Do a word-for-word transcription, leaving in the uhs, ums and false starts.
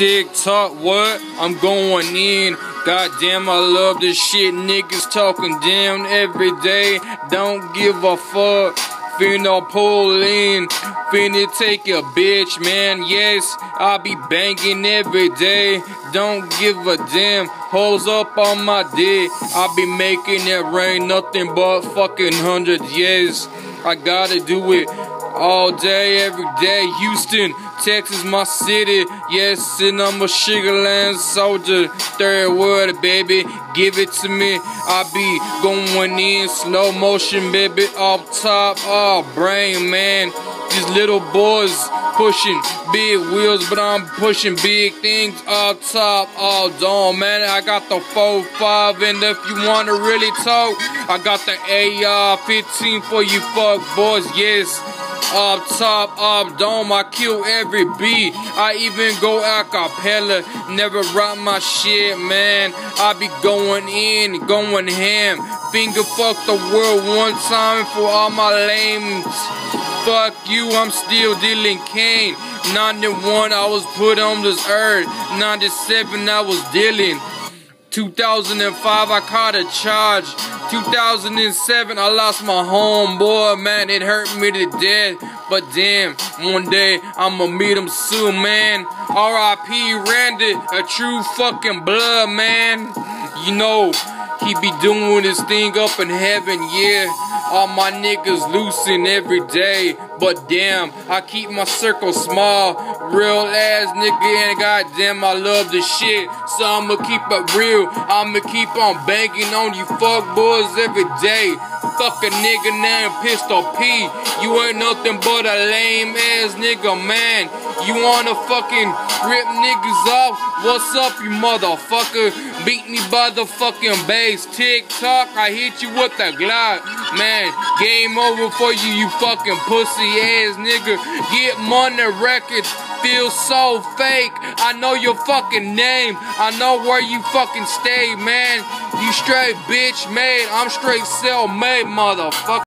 TikTok, what? I'm going in. Goddamn, I love this shit. Niggas talking down every day. Don't give a fuck. Finna pull in. Finna take a bitch, man. Yes, I be banging every day. Don't give a damn. Holes up on my dick. I be making it rain. Nothing but fucking hundreds. Yes, I gotta do it all day, every day. Houston, Texas, my city. Yes, and I'm a Sugarland soldier. Third world, baby, give it to me. I be going in slow motion, baby, off top, oh, brain, man. These little boys pushing big wheels, but I'm pushing big things off top, all dome, man. I got the four five, and if you wanna really talk, I got the A R fifteen for you fuck boys, yes. Up top, up dome, I kill every beat. I even go a cappella, never rock my shit, man. I be going in, going ham. Finger fuck the world one time for all my lames. Fuck you, I'm still dealing cane. ninety-one, I was put on this earth. ninety-seven, I was dealing. two thousand five, I caught a charge. two thousand seven, I lost my homeboy, man, it hurt me to death. But damn, one day I'ma meet him soon, man. R I P Randy, a true fucking blood, man. You know, he be doing his thing up in heaven, yeah. All my niggas loosin' every day. But damn, I keep my circle small. Real ass nigga, and goddamn, I love this shit. So I'ma keep it real. I'ma keep on banging on you fuck boys every day. Fuck a nigga named Pistol P. You ain't nothing but a lame ass nigga, man. You wanna fucking rip niggas off? What's up, you motherfucker? Beat me by the fucking bass. TikTok, I hit you with the Glock. Man, game over for you, you fucking pussy ass nigga. Get money records, feel so fake. I know your fucking name, I know where you fucking stay, man. You straight bitch made, I'm straight self-made, motherfucker.